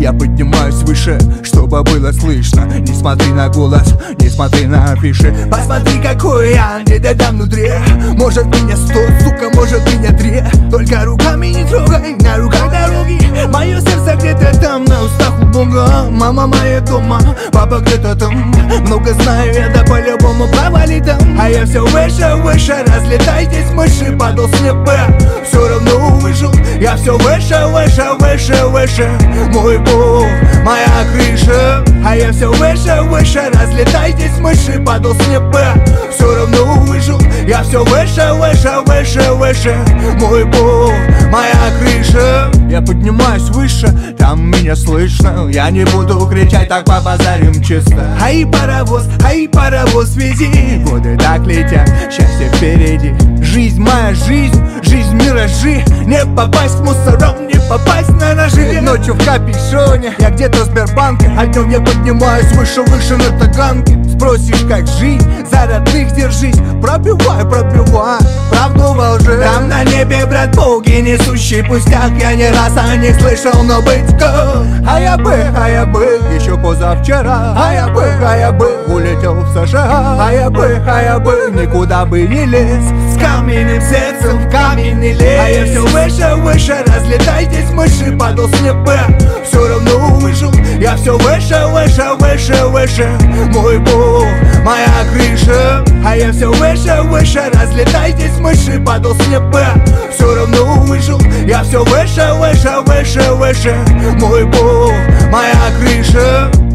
Я поднимаюсь выше, чтобы было слышно. Не смотри на голос, не смотри на афиши. Посмотри, какой я недодам внутри. Может меня 100, сука, может меня 3. Только руками не трогай, на руках дороги. Мое сердце где-то там, на устах у Бога. Мама моя дома, папа где-то там. Много знаю я, да по-любому провали там. А я все выше, выше, разлетайтесь мыши. Падал с неба, все равно выжил. Я все выше, выше, выше, выше. Мой Бог, моя крыша. А я все выше, выше, разлетайтесь мыши. Падал с неба, все равно выжил. Я все выше, выше, выше, выше. Мой Бог, моя крыша. Я поднимаюсь выше, там меня слышно. Я не буду кричать, так побазарим чисто. Ай, паровоз, вези. Годы так летят, счастье впереди. Жизнь моя жизнь, жизнь миражи. Не попасть к мусорам, не попасть на ножи. Ночью в капюшоне, я где-то в Сбербанке. А днем я поднимаюсь выше, выше на таганке. Спросишь, как жить, за родных держись. Пробивай, пробивай, правду во лжи. Там на небе, брат, боги, несущий пустяк. Я не раз о них слышал, но быть как. А я бы, еще позавчера. А я бы, улетел в США. А я бы, никуда бы не лез. С каменным сердцем в каменный лес. А я все выше, выше, разлетайтесь мыши. Падал с неба, все равно выжил. Я все выше, выше, выше, выше. Мой Бог, моя крыша. А я все выше, выше, разлетайтесь мыши. Падал с неба, все равно выжил. Я все выше, выше, выше, выше. Мой Бог, моя крыша.